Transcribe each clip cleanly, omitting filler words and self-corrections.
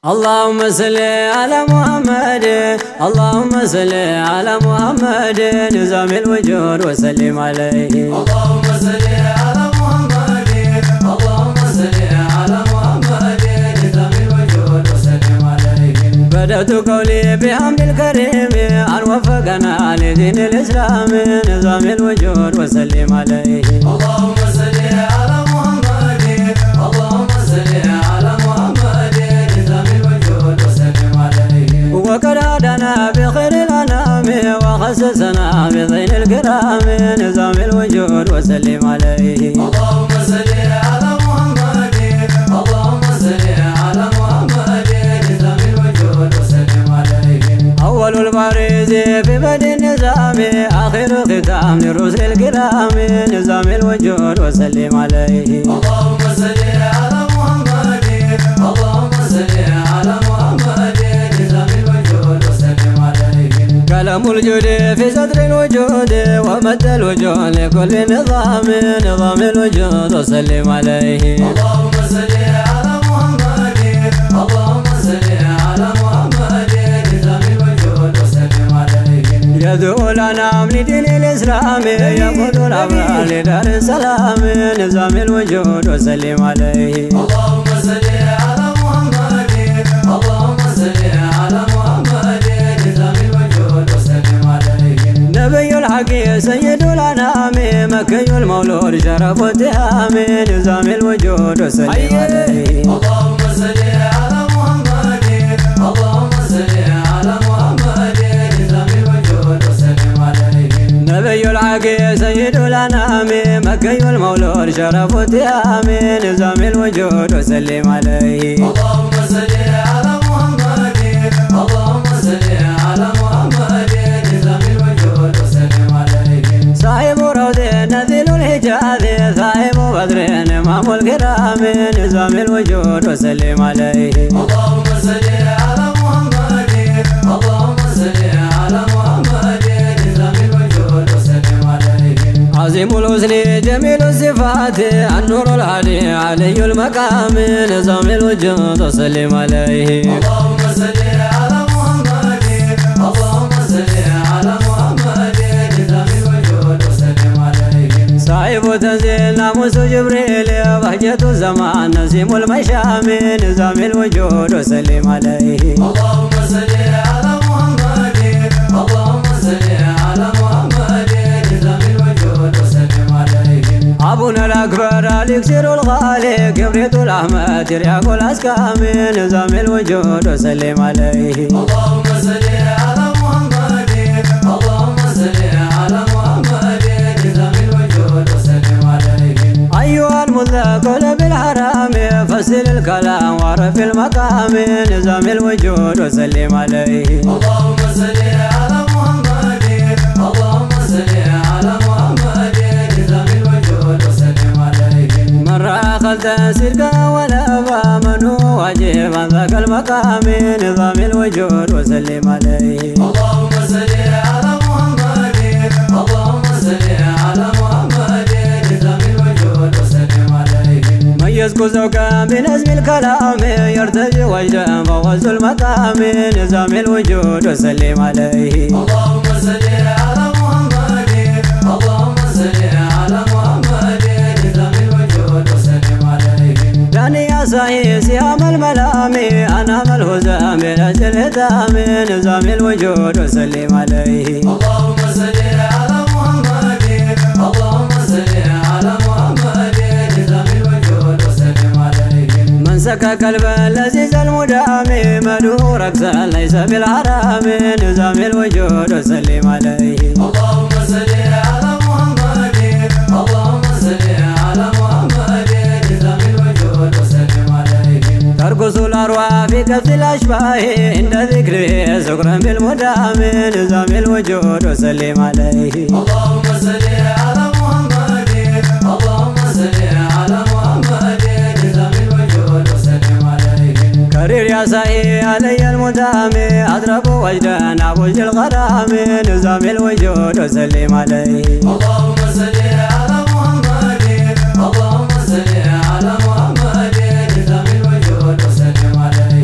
اللهم صل على محمد اللهم صل على محمد نظام الوجود وسلم عليه. اللهم صل على محمد اللهم صل على محمد نظام الوجود وسلم عليه. بدأت قولي بحمد الكريم أن وفقنا لدين الإسلام نظام الوجود وسلم عليه. اللهم صل على محمد اللهم صل على محمد نظام الوجود وسلم عليه. وقد هدانا بخير الأنام وخصصنا بضين الكرام نظام الوجود وسلم عليه. اللهم صل على محمد اللهم صل على محمد نظام الوجود وسلم عليه. أول البارز في بدء النظام آخر ختام للرسل الكرام نظام الوجود وسلم عليه. اللهم صل على محمد اللهم صل على محمد نظام الوجود وسلم عليه. كلام الجود في صدر الوجود ومد الوجود لكل نظام نظام الوجود وسلم عليه. اللهم صل على محمد اللهم صل على محمد نظام الوجود وسلم عليه. يدعو الأنام لدين الإسلام يقود الأبرار لدار السلام نظام الوجود وسلم عليه. اللهم صل على محمد اللهم صل على محمد نظام الوجود وسلم عليه. نبي الحق سيد الأنام مكي المولود شرف التهام نظام الوجود وسلم عليه. اللهم صل على محمد اللهم صل على محمد نظام الوجود وسلم عليه. نبي الحق سيد الأنام مكي المولود شرف التهام نظام الوجود وسلم عليه. اللهم صل على محمد اللهم صل على محمد نظام الوجود وسلم عليه. صاحب روض نذيل الحجاز صاحب بدر إمام الكرام نظام الوجود وسلم عليه. اللهم صل على محمد اللهم صل على محمد نظام الوجود وسلم عليه. عظيم الحسن جميل الصفات النور العلي علي المقام نظام الوجود وسلم عليه. اللهم صل على محمد اللهم صل على محمد نظام الوجود وسلم عليه. صاحب تنزيل ناموس جبريل بهجة الزمان نسيم المشام نظام الوجود وسلم عليه. اللهم صل على محمد اللهم صل على محمد نظام الوجود وسلم عليه. أبونا الأكبر الإكسير الغالي كبريت الأحمد ترياق الأسكام نظام الوجود وسلم عليه. اللهم صل على محمد اللهم صل على محمد نظام الوجود وسلم عليه. أيها المذكر بالحرام فسر الكلام وعرف المقام نظام الوجود وسلم عليه. اللهم صل على محمد اللهم صل على محمد نظام الوجود وسلم عليه. من رأى خلت سرقا ولابا من هو واجب عن ذاك المقام نظام الوجود وسلم عليه. اللهم صل على محمد اللهم صل على محمد نظام الوجود وسلم عليه. من يذكر زوجا بنزم الكلام يرتجي وجدا فوز المقام نظام الوجود وسلم عليه. اللهم صل على محمد اللهم صل على محمد نظام الوجود وسلم عليه. داني يا سعي سهام الملام أنام الهزام بنجل الهدام نظام الوجود وسلم عليه. اللهم صل على محمد اللهم صل على محمد نظام الوجود وسلم عليه. من سكى قلب اللذيذ المدام مدهور رقصا ليس بالحرام نظام الوجود وسلم عليه. اللهم صل على محمد اللهم صل على محمد نظام الوجود وسلم عليه. ترقص الأرواح في كبس الأشباه عند ذكره سكرا بالمدام نظام الوجود وسلم عليه. اللهم صل على محمد اللهم صل على محمد نظام الوجود وسلم عليه. كرير يا سعي علي المدام أضرب وجدا أبوج الغرام نظام الوجود وسلم عليه. اللهم صل على محمد اللهم صل على محمد نظام الوجود وسلم عليه.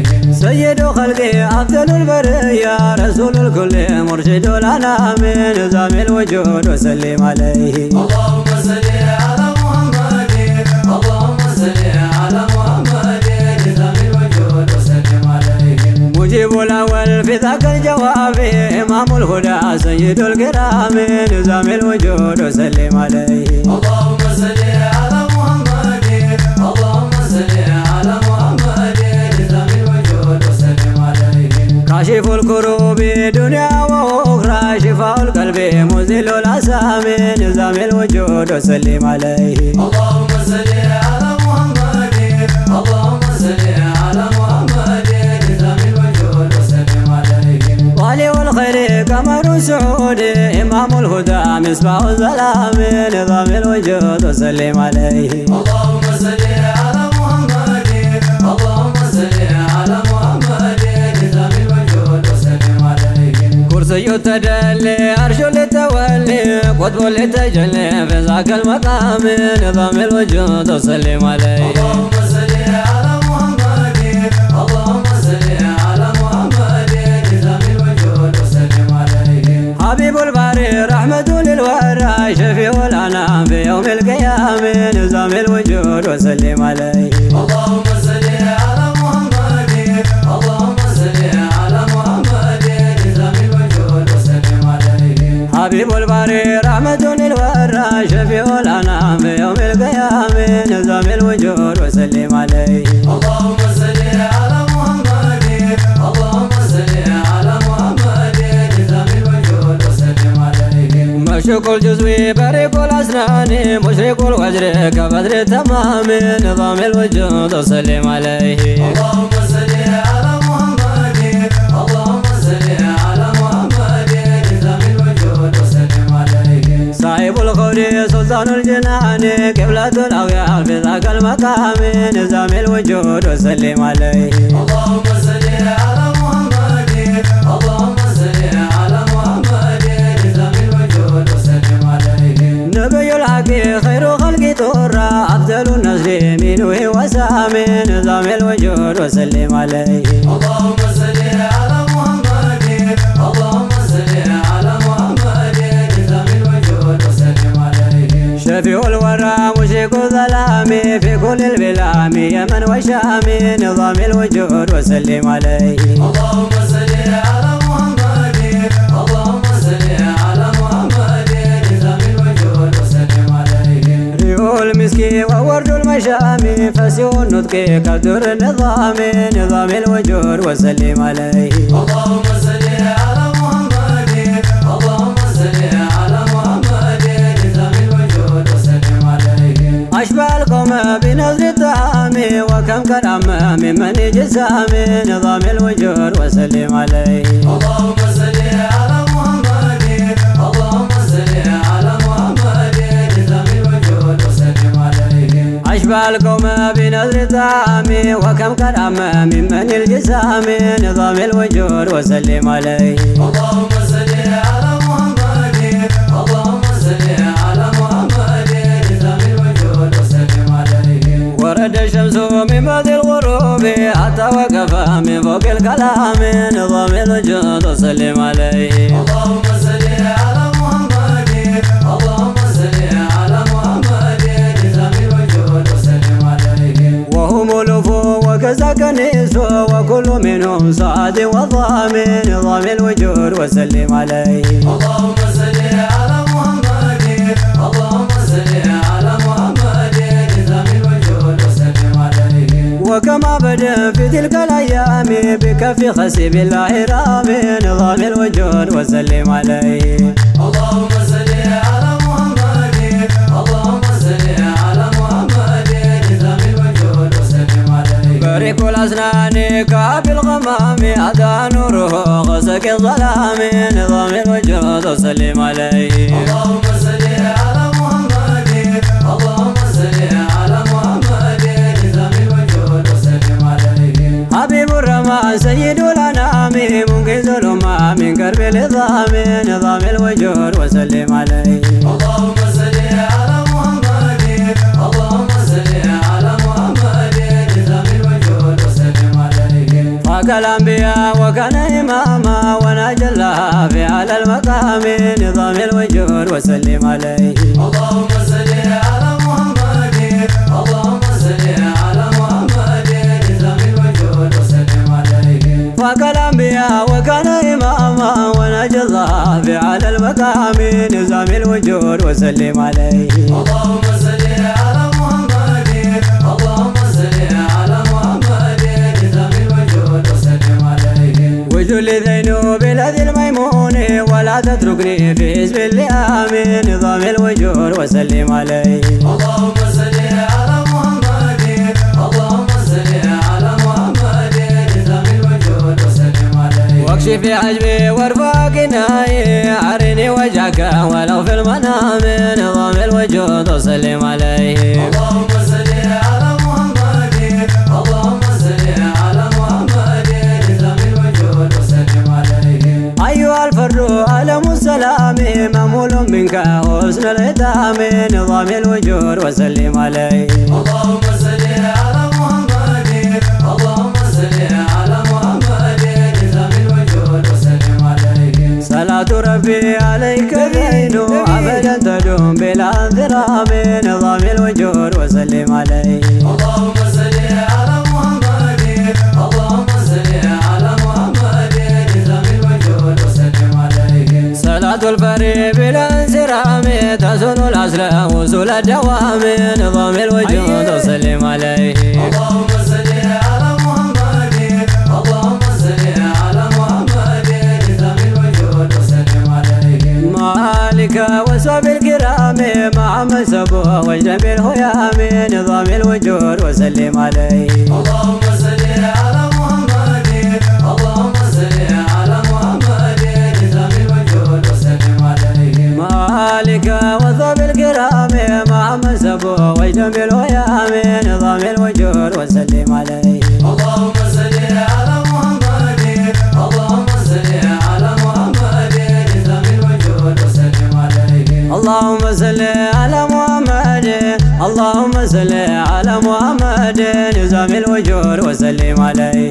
سيد خلقي أفضل البرية رسول الكل مرشد الأنام نظام الوجود وسلم عليه اللهم صل على محمد اللهم صل على محمد نظام الوجود وسلم عليه مجيب الأول في ذاك الجواب إمام الهدى سيد الكرام نظام الوجود وسلم عليه اللهم صل على محمد اللهم صل على محمد نظام الوجود وسلم عليه كاشف الكروب دنيا وأخرى شفاء القلب مزيل الأسام نظام الوجود وسلم عليه اللهم صل على محمد اللهم صل على محمد نظام الوجود وسلم عليه والي والخير قمر سعود إمام الهدى مصباح الظلام نظام الوجود وسلم عليه اللهم صل على محمد اللهم صل على محمد نظام الوجود وسلم عليه كرسي التدلي عرش للتولي قطب للتجلي في ذاك المقام نظام الوجود وسلم عليه اللهم صل على محمد اللهم صل على محمد نظام الوجود وسلم عليه حبيب الباري رحمة للورى شفيع الأنام في يوم القيامة نظام الوجود وسلم عليه اللهم صل على محمد اللهم صل على محمد نظام الوجود وسلم عليه حبيب الباري رحمة للورى شفيع الأنام في يوم القيامة نظام الوجود وسلم عليه اللهم صل على محمد اللهم صل على محمد نظام الوجود وسلم عليه مشرق الجزو بريق الأسنان مشرق الوجر كبدر التمام نظام الوجود وسلم عليه اللهم صل على محمد اللهم صل على محمد نظام الوجود وسلم عليه صاحب الخور سلطان الجنان قبلة الأغيار في ذاك المقام نظام الوجود وسلم عليه اللهم صل على محمد اللهم صل على محمد نظام الوجود وسلم عليه نبي الحق خير خلق ترى أفضل النصر منه وسام نظام الوجود وسلم عليه اللهم صل على محمد اللهم صل على محمد نظام الوجود وسلم عليه شفيع الورى مشرق الظلام في كل البلام يمن وشام نظام الوجود وسلم عليه اللهم صل على محمد اللهم صل على محمد نظام الوجود وسلم عليه ريح المسك وورد المشام فسيح النطق كدر النظام نظام الوجود وسلم عليه اللهم صل على محمد اللهم صل على محمد نظام الوجود وسلم عليه أشبه القوم بنظر الطعام وكم كرم ممن جسام نظام الوجود وسلم عليه اللهم صل على محمد اللهم صل على محمد نظام الوجود وسلم عليه أشبه القوم بنظر الطعام وكم كرم ممن الجسام نظام الوجود وسلم عليه اللهم صل على محمد اللهم صل على محمد نظام الوجود وسلم عليه ورد الشمس من بعد الغروب حتى وقف من فوق الكلام نظام الوجود وسلم عليه اللهم صل على محمد اللهم صل على محمد نظام الوجود وسلم عليه وهم ألوف وكذاك النيس وكل منهم صعد وضامن نظام الوجود وسلم عليه اللهم صل على محمد اللهم صل على محمد نظام الوجود وسلم عليه وكما بدا في تلك الأيام بكف خسب الله رامي نظام الوجود وسلم عليه اللهم صل على محمد اللهم صل على محمد نظام الوجود وسلم عليه بريق الأسنان كعب الغمام أدى نوره غسق الظلام نظام الوجود وسلم عليه اللهم صل على محمد اللهم صل على محمد نظام الوجود وسلم عليه حبيب الرحمن سيد الأنام منقذ الأمة من كرب العظام نظام الوجود وسلم عليه اللهم صل على محمد اللهم صل على محمد نظام الوجود وسلم عليه فاق الأنبياء وكان إماما وناجى الله في على المقام نظام الوجود وسلم عليه. اللهم صل على محمد اللهم صل على محمد نظام الوجود وسلم عليه. فاق الأنبياء وكان إماما وناجى الله في على المقام نظام الوجود وسلم عليه. اللهم صل على محمد اللهم صل على محمد نظام الوجود وسلم عليه. وجل ذينوب الذي الميمون ولا تتركني في حزب اللئام نظام الوجود وسلم عليه. اللهم صل على محمد اللهم صل على محمد نظام الوجود وسلم عليه. واكشف عجبي وارفع قناي عرني وجهك ولو في المنام نظام الوجود وسلم عليه. اللهم صل على محمد اللهم صل على محمد نظام الوجود وسلم عليه. أيها الفر ألم السلام مأمول منك حسن الختام نظام الوجود وسلم عليه. اللهم صل على محمد اللهم صل على محمد نظام الوجود وسلم عليه. صلاة ربي عليك بين أبدا تدوم بلا انذرام نظام الوجود وسلم عليه. اللهم صل على محمد اللهم صل على محمد نظام الوجود وسلم عليه. صلاة الفريق بلا انسرام تزول الأصل وصول الدوام نظام الوجود وسلم عليه. اللهم صل على محمد اللهم صل على محمد نظام الوجود وسلم عليه. مالك وصحب الكرام مع من سبوه وجنب الهيام نظام الوجود وسلم عليه. اللهم صل على محمد اللهم صل على محمد نظام الوجود وسلم عليه. مالك وصحب الكرام مع من سبوه وجنب الهيام نظام الوجود وسلم عليه. اللهم صل على محمد اللهم صل على محمد نظام الوجود وسلم عليه. اللهم صل على محمد اللهم صل على محمد نظام الوجود وسلم عليه.